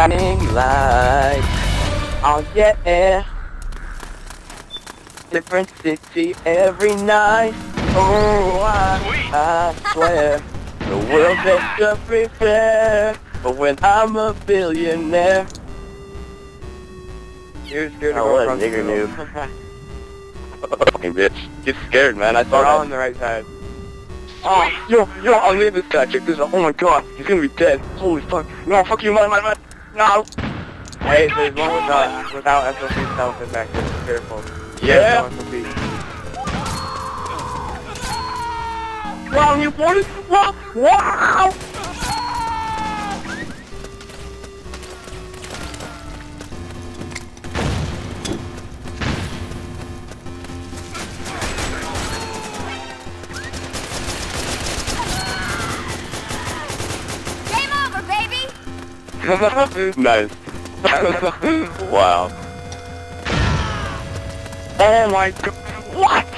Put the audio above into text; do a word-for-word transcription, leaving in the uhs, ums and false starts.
shining light. Oh yeah, different city every night. Oh, I, I swear, the world better prepare for when I'm a billionaire. You're scared Oh, what a nigger noob. Fucking bitch. Get scared, man. I saw We're that. all on the right side. Oh, yo, yo, I'll leave this guy, check this out. Oh my god, he's gonna be dead. Holy fuck. No, fuck you, man, man, man. No. Hey, there's one without, without S O P self back there. Careful. Yeah. No S O P. Wow, you boys. Wow. Wow. Nice. Wow. Oh my god. What?